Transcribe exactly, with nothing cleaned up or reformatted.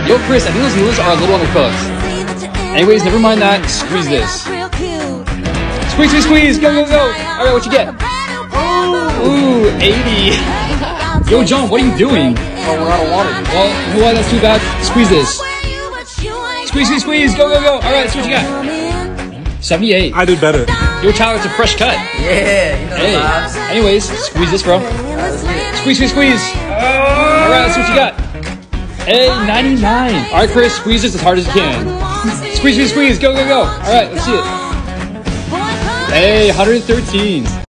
Yo, Chris, I think those noodles are a little undercooked. Anyways, never mind that. Squeeze this. Squeeze, squeeze, squeeze. Go, go, go. All right, what you get? Ooh, eighty. Yo, John, what are you doing? Oh, we're out of water. Well, you know what? That's too bad. Squeeze this. Squeeze, squeeze, squeeze. Go, go, go. All right, let's see what you got. seventy-eight. I did better. Yo, Tyler, it's a fresh cut. Yeah, you know Hey. the vibes. Anyways, squeeze this, bro. Squeeze, squeeze, squeeze. All right, let's see what you got. Hey, ninety-nine. All right, Chris, squeeze this as hard as you can. Squeeze, squeeze, squeeze. Go, go, go. All right, let's see it. Hey, one hundred thirteen.